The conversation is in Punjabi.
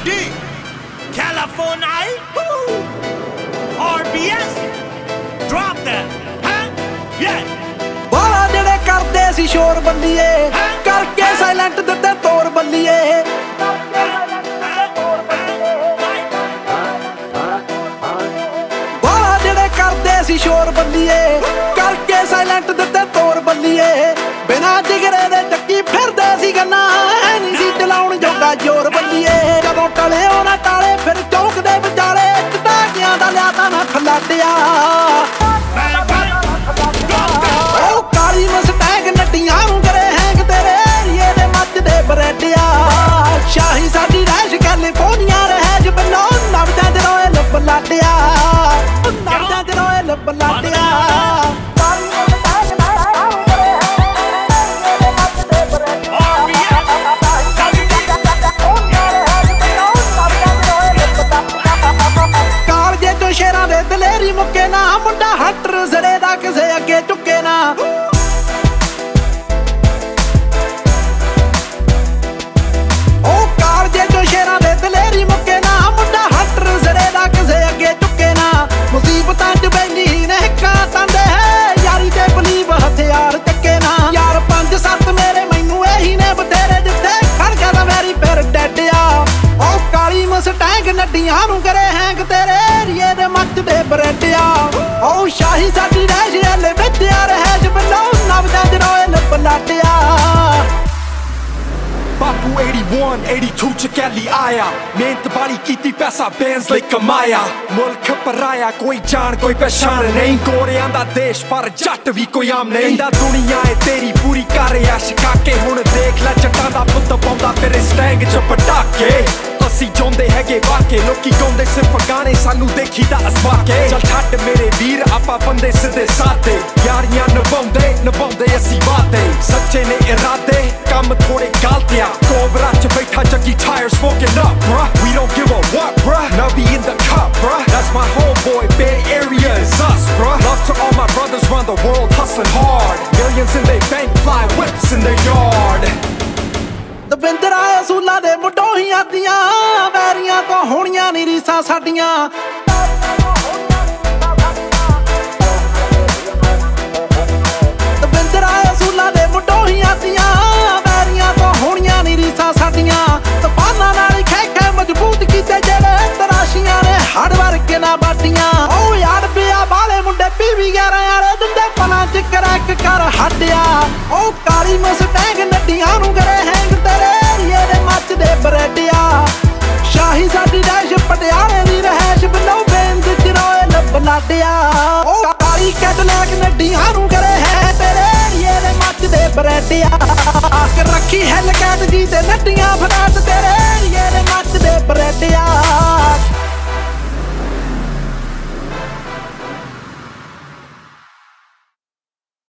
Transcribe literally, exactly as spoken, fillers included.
D, California, R B S, drop that, huh? Yeah. ਵਾਲਾ ਜਿਹੜੇ ਕਰਦੇ ਸੀ ਸ਼ੋਰ ਬੱਲੀਏ ਕਰਕੇ ਸਾਇਲੈਂਟ ਦਿੱਤੇ ਤੋਰ ਬੱਲੀਏ ਵਾਲਾ ਜਿਹੜੇ ਕਰਦੇ ਸੀ ਸ਼ੋਰ ਬੱਲੀਏ ਕਰਕੇ ਸਾਇਲੈਂਟ ਦਿੱਤੇ ਤੋਰ ਬੱਲੀਏ ਬਿਨਾ ਜਿਗਰੇ ਦੇ ਚੱਕੀ ਫਿਰਦੇ ਸੀ ਗੰਨਾ ਐ ਨਹੀਂ ਸੀ ਚਲਾਉਣ ਜੋਗਾ ਜ਼ੋਰ ਬੱਲੀਏ ਜਦੋਂ ਟਲੇ ਉਹਨਾਂ ਟਾਲੇ ਫਿਰ ਚੌਕ ਦੇ ਵਿਚਾਲੇ ਟਾਕਿਆਂ ਦਾ ਲਿਆ ਤਾਂ ਨਾ ਖਲਾਟਿਆ ਕਾਲੀ ਮਸਟੈਂਗ ਨੱਟੀਆਂ ਨੂੰ ਕਰੇ ਹੈਂਗ ਤੇਰੇ ਏਰੀਏ ਦੇ ਮੱਚਦੇ ਬਰੇਡਿਆ ਸ਼ਾਹੀ ਸਾਡੀ ਰਹਿਸ਼ ਕੈਲੀਫੋਰਨੀਆ ਰਹਿਜ ਬੰਨੋ ਨਵਜਾਂ ਚ ਰੋਏ ਲੱਭ ਲਾਟਿਆ ਨਵਜਾਂ ਚ ਰੋਏ ਲੱਭ ਲਾਟਿਆ ਕਾਲਜੇ ਚੋਂ ਸ਼ੇਰਾਂ ਦੇ ਦਲੇਰੀ ਮੁੱਕੇ ਨਾ ਮੁੰਡਾ ਹੱਟਰ ਜ਼ਰੇ ਦਾ ਕਿਸੇ ਅੱਗੇ ਝੁੱਕੇ ਨਾ ਮੁਸੀਬਤਾਂ ਚ ਬੈਲੀ ਨੇ ਹਿੱਕਾਂ ਤੰਦੇ ਯਾਰੀ ਤੇ ਬਲੀਵ ਹਥਿਆਰ ਚੱਕੇ ਨਾ ਯਾਰ ਪੰਜ ਸੱਤ ਮੇਰੇ ਮੈਨੂੰ ਇਹੀ ਨੇ ਬਥੇਰੇ ਜਿੱਥੇ ਖੜ ਗਿਆ ਤਾਂ ਮੇਰੀ ਫਿਰ ਡੈਡਿਆ ਉਹ ਕਾਲੀ ਮਸਟੈਂਗ ਨੱਡੀਆਂ ਨੂੰ ਕਰੇ ਹੈਂਗ ਤੇਰੇ ਏਰੀਏ ਦੇ ਮੱਚਦੇ ਬਰੇਡਿਆ ਉਹ ਸ਼ਾਹੀ ਸਾਡੀ ਰਹਿਸ਼ ਐਲੇ ਵਿੱਦਿਆ ਰਹਿਜ ਬੰਨੋ ਨਵਜਾਂ ਚ ਰੋਏ ਲੱਭ ਲਾਟਿਆ ਬਾਪੂ eighty-one, eighty-two ਚ ਕੈਲੀ ਆਇਆ ਮਿਹਨਤ ਬਾਲੀ ਕੀਤੀ ਪੈਸਾ ਬੈਂਸ ਲਈ ਕਮਾਇਆ ਮੁਲਕ ਪਰਾਇਆ ਕੋਈ ਜਾਣ ਕੋਈ ਪਛਾਣ ਨਹੀਂ ਗੋਰਿਆਂ ਦਾ ਦੇਸ਼ ਪਰ ਜੱਟ ਵੀ ਕੋਈ ਆਮ ਨਹੀਂ ਕਹਿੰਦਾ ਦੁਨੀਆ ਏ ਤੇਰੀ ਪੂਰੀ ਕਰ ਆ ਸ਼ਿਕਾ ਕੇ ਹੁਣ ਦੇਖ ਲੈ ਜੱਟਾਂ ਦਾ ਪੁੱਤ ਪਾਉਂਦਾ ਫਿਰ ਸਟੈਂਗ ਚ ਪਟਾਕੇ ਅਸੀਂ ਚਾਹੁੰਦੇ ਹੈਗੇ ਵਾਕੇ ਲੋਕੀ ਗਾਉਂਦੇ ਸਿਰਫ ਗਾਣੇ ਸਾਨੂੰ ਦੇਖੀਦਾ ਅਸਵਾ ਕੇ ਚੱਲ ਛੱਡ ਮੇਰੇ ਵੀਰ ਆਪਾਂ ਬੰਦੇ ਸਿੱਧੇ ਸਾਦੇ ਯਾਰੀਆਂ ਨਿਭਾਉਂਦੇ ਨਿਭਾਉਂਦੇ ਅਸੀਂ ਵਾਦੇ ਸੱਚੇ ਨੇ ਇਰਾਦੇ ਕੰਮ ਥੋੜੇ ਗਲਤਿਆ ਕੋਬਰਾ ਚ ਬੈਠਾ ਚੱਕੀ tire smoking up bruh we don't give a what bruh now be in the cup bruh that's my homeboy Bay Area is us bruh love to all my brothers around the world hustling hard millions in their bank fly whips in their yard Davinder ਆਏ ਅਸੂਲਾਂ ਦੇ ਮੁੱਢੋਹੀਆਂ ਦੀਆਂ ਵੈਰੀਆਂ ਤੋਂ ਹੋਣੀਆਂ ਨੀ ਰੀਸਾਂ ਸਾਡੀਆਂ ਦਵਿੰਦਰ ਆਏ ਅਸੂਲਾਂ ਦੇ ਮੁੱਢੋਹੀਆਂ ਦੀਆਂ ਵੈਰੀਆਂ ਤੋਂ ਹੋਣੀਆਂ ਨੀ ਰੀਸਾਂ ਸਾਡੀਆਂ ਤੂਫਾਨਾਂ ਨਾਲ ਖੈ ਖੈ ਮਜ਼ਬੂਤ ਕੀਤੇ ਜਿਹੜੇ ਤਰਾਸ਼ੀਆਂ ਨੇ ਹੜ ਵਰਗੇ ਨਾ ਬਾਟੀਆਂ ਉਹ ਯਾਰ ਪਿਆ ਬਾਲੇ ਮੁੰਡੇ ਪੀਵੀ ਗਿਆਰਾਂ ਵਾਲੇ ਦਿੰਦੇ ਪਲਾਂ ਚ ਕਰੈਕ ਕਰ ਹੱਡਿਆ ਉਹ ਕਾਲੀ ਮਸਟੈਂਗ ਨੱਡੀਆਂ ਨੂੰ ਕਰੇ ਹੈਂਗ ਤੇਰੇ ਏਰੀਏ ਦੇ ਮੱਚਦੇ ਬਰੇਡਿਆ ਸ਼ਾਹੀ ਸਾਡੀ ਰਹਿਸ਼ ਪਟਿਆਲੇ ਦੀ ਰਹਿਸ਼ ਬੰਨੋ ਬੇਂਦ ਚ ਰੋਏ ਲੱਭ ਲਾਟਿਆ ਉਹ ਕਾਲੀ ਕੈਟਲੈਕ ਨੱਡੀਆਂ ਨੂੰ ਕਰੇ ਹੈ ਤੇਰੇ ਏਰੀਏ ਦੇ ਮੱਚਦੇ ਬਰੇਡਿਆ ਰੱਖੀ ਹੈਲ ਕੈਟ ਜੀ ਤੇ ਨੱਡੀਆਂ ਫਰਾਟ ਤੇਰੇ ਏਰੀਏ ਦੇ